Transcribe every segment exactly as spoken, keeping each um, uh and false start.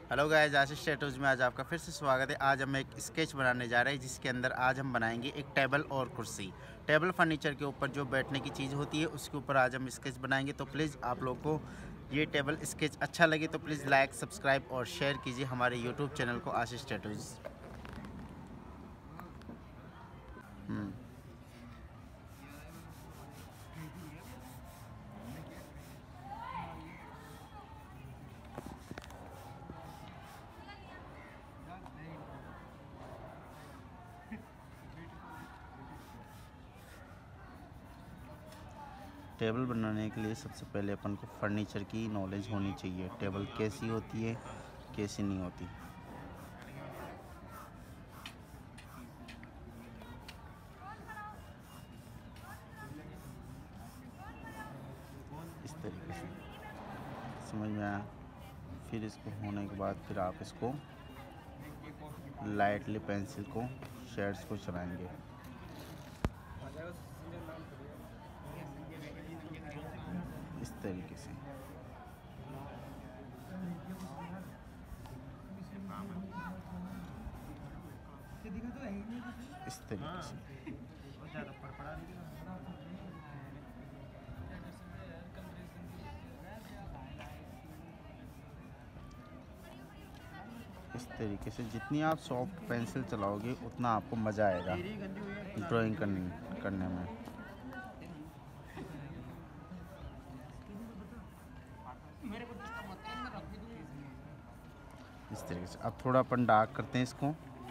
Hello guys, आशीष tattoos में आज आपका फिर से स्वागत है। आज हम एक स्केच बनाने जा रहे हैं जिसके अंदर आज हम बनाएंगे एक टेबल और कुर्सी। टेबल फर्नीचर के ऊपर जो बैठने की चीज़ होती है उसके ऊपर आज हम स्केच बनाएंगे। तो प्लीज़ आप लोग को ये टेबल स्केच अच्छा लगे तो प्लीज़ लाइक, सब्सक्राइब और शेयर कीजिए हमारे यूट्यूब चैनल को आशीष टैटूज। टेबल बनाने के लिए सबसे पहले अपन को फर्नीचर की नॉलेज होनी चाहिए। टेबल कैसी होती है, कैसी नहीं होती। इस तरीके से समझ में आया। फिर इसको होने के बाद फिर आप इसको लाइटली पेंसिल को शेड्स को चलाएंगे। इस तरीके से इस तरीके से इस तरीके से जितनी आप सॉफ्ट पेंसिल चलाओगे उतना आपको मज़ा आएगा ड्राइंग करने करने में। इस तरीके से अब थोड़ा अपन डार्क करते हैं इसको।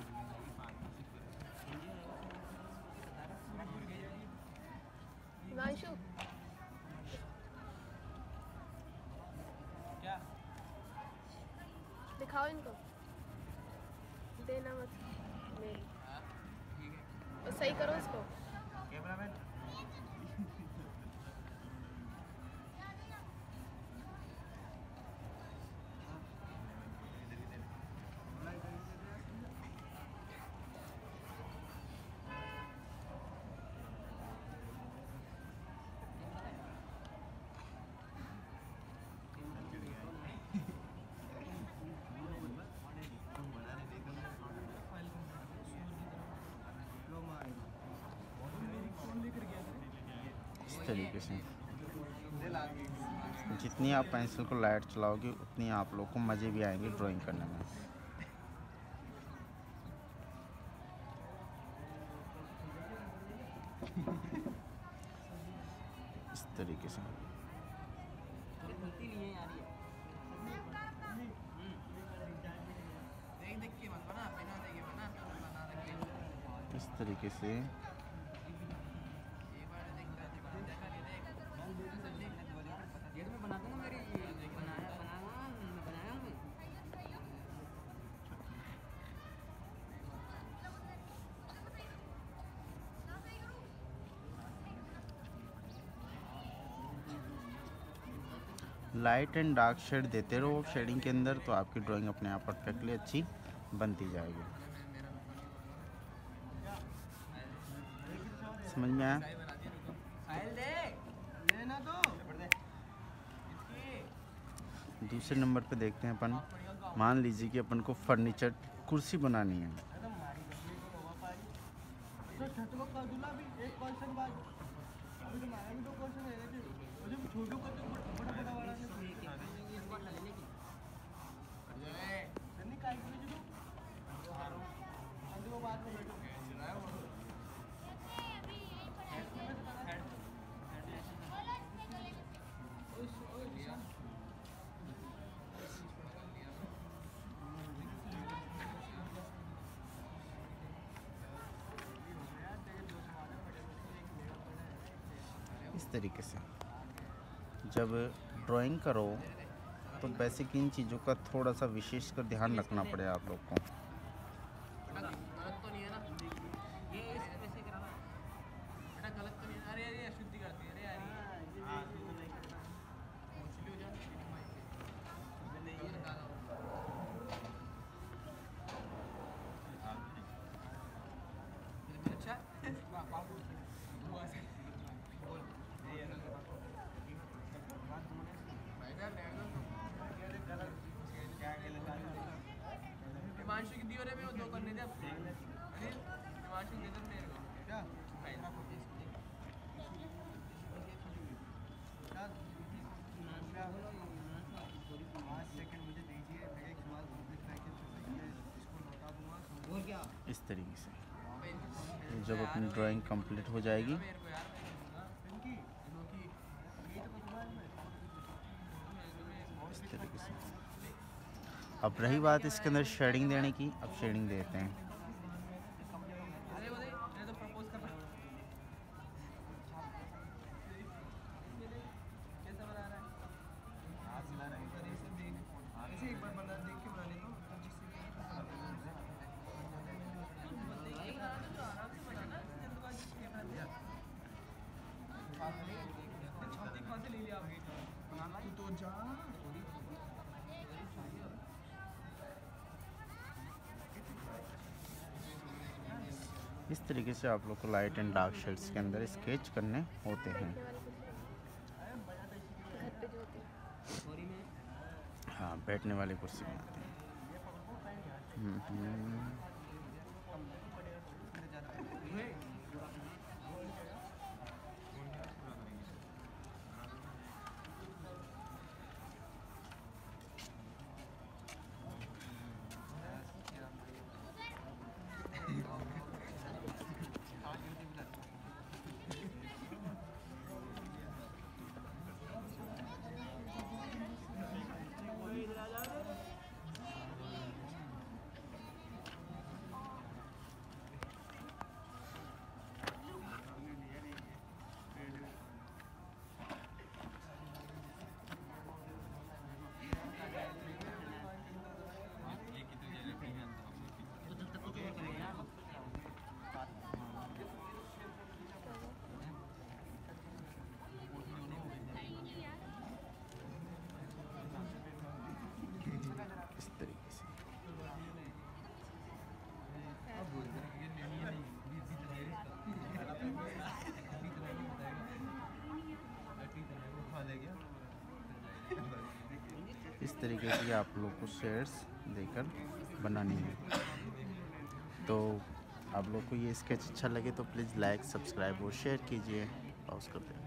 दिखाओ इनको, देना मत मेरी, और सही करो इसको। इस तरीके से जितनी आप पेंसिल को लाइट चलाओगे उतनी आप लोग को मज़े भी आएंगे ड्राइंग करने में। इस तरीके से इस तरीके से लाइट एंड डार्क शेड देते रहो शेडिंग के अंदर, तो आपकी ड्राइंग अपने आप परफेक्टली अच्छी बनती जाएगी। समझ में आया? दूसरे नंबर पे देखते हैं अपन। मान लीजिए कि अपन को फर्नीचर कुर्सी बनानी है। इस तरीके से जब ड्राइंग करो तो बेसिक इन चीज़ों का थोड़ा सा विशेष कर ध्यान रखना पड़ेगा आप लोग को। इस तरीके से। जब अपनी ड्राइंग कंप्लीट हो जाएगी इस तरीके से। अब रही बात इसके अंदर शेडिंग देने की, अब शेडिंग देते हैं। इस तरीके से आप लोग को लाइट एंड डार्क शेड्स के अंदर स्केच करने होते हैं। हाँ, बैठने वाली कुर्सी बनाते हैं। हम्म हम्म। इस तरीके से। इस तरीके की आप लोग को शेड्स देकर बनानी है। तो आप लोग को ये स्केच अच्छा लगे तो प्लीज़ लाइक, सब्सक्राइब और शेयर कीजिए। पॉज करते हैं।